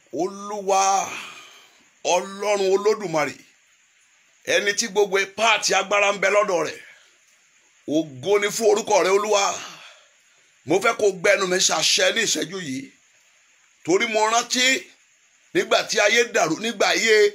Olúwa Ọlọ́run Olódùmarè, ẹni tí gbogbo ipá àti agbára ń bẹ lọ́dọ̀ rẹ̀, ògo ni fún orúkọ rẹ̀ Olúwa. Mo fẹ́ kó gbẹnu mi ṣàṣẹ ní ìṣẹ́jú yìí, torí mo rántí nígbà tí ayé dàrú nígbà ayé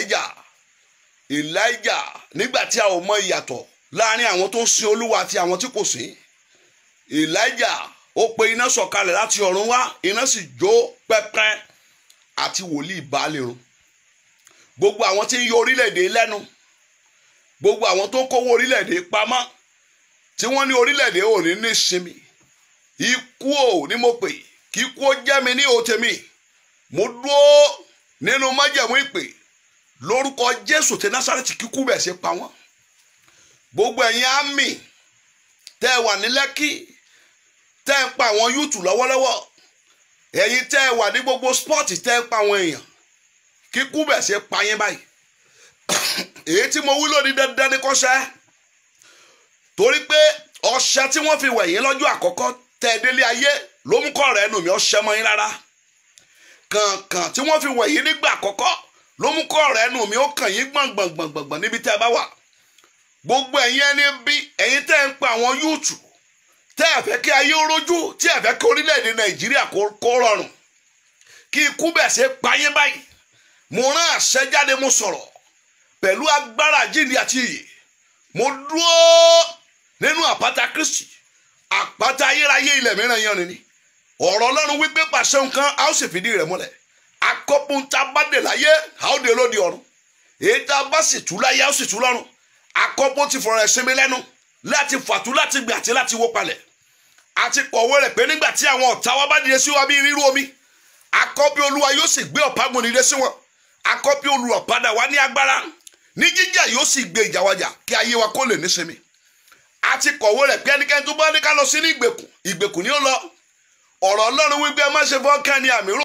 Elijah nígbà tí a ò mọ ìyàtọ̀ láàrin àwọn tó ń sin Olúwa àti àwọn tí kò sìn. Elijah ó pe iná sọ̀kalẹ̀ láti ọ̀run wá, iná sì jó pẹ́pẹ́ àti wòlíì Báálì run. Gbogbo àwọn tí ń yọ orílẹ̀-èdè lẹ́nu, gbogbo àwọn tó ń kówó orílẹ̀-èdè pamọ́, tí wọ́n ní orílẹ̀-èdè ò ní ní ìsinmi. Ikú ò ní mo pè, kí ikú ó jẹ́ mi ní òtèmi. Mo dúró nínú májẹ̀mú ìpè lórúkọ Jésù ti Násárẹ́tì, kíkú bẹ̀ ṣe pa wọ́n. Gbogbo ẹ̀yin àmì tẹ́ ẹ wà ní Lẹ́kì, tẹ́ ẹ pa àwọn yúùtù lọ́wọ́lọ́wọ́, ẹ̀yin tẹ́ ẹ wà ní gbogbo spọ́ọ̀tì tẹ́ ẹ pa àwọn èèyàn, kíkú bẹ̀ ṣe pa yín báyìí. Èyí tí mo wí lónìí dandan ní kọ́ṣẹ́, torí pé ọṣẹ tí wọ́n fi wẹ̀ yín lọ́jọ́ àkọ́kọ́ tẹ́ ẹ délé ayé ló mú kọ́ rẹ̀ nù mí ọṣẹ mọ́ yín rárá. Kànkàn tí wọ́n fi wẹ̀ yín nígbà àkọ́kọ́ ló mú kọ́ rẹ̀ nù mí ó kàn yín gbọ̀ngbọ̀ngbọ̀ngbọ̀n níbi tẹ́ ẹ bá wà. Gbogbo ẹ̀yin ẹni bí ẹ̀yin tẹ́ ẹ ń pa àwọn yúùtù, tẹ́ ẹ fẹ́ kí ayé ó rójú, tí ẹ fẹ́ kí orílẹ̀-èdè Nàìjíríà kó rọrùn, kí ikú bẹ̀ ṣe pa yín báyìí. Mo rán àṣẹ jáde, mo sọ̀rọ̀ pẹ̀lú agbára àjíǹde àti ìyè. Mo dúró nínú àpáta Kristi, àpáta ayérayé ilẹ̀ mìíràn yan ni. Ọ̀rọ̀ Ọlọ́run wípé pàṣẹ nǹkan a ó sì fìdí rẹ̀ múlẹ̀. Akọ́pun tá a bá dè láyé a ó dè lóde ọ̀run. Èyí tá a bá sì tú láyé a ó sì tú lọ́run. Akọ́pun ti fọ̀rọ̀ ẹ̀sìn mi lẹ́nu láti fàtú, láti gbà àti láti wó palẹ̀. Àti kọ̀wé rẹ̀ pé nígbà tí àwọn ọ̀tá wa bá dìde sí wa bí rírú omi, akọ́bí Olúwa yóò sì gbé ọ̀págun dìde sí wọn. Akọ́bí olùràpadà wa ní agbára, ní jíjà yóò sì gbé ìjà wa jà kí ayé wa kó lè nísinmi. Àti kọ̀wé rẹ̀ pé ẹnikẹ́ni tó bá ní ká lọ sí ní ìgbèkùn ni ó lọ. Ọ̀rọ̀ Ọlọ́run wípé ẹ má ṣe fọ́nkán ní àmì rò.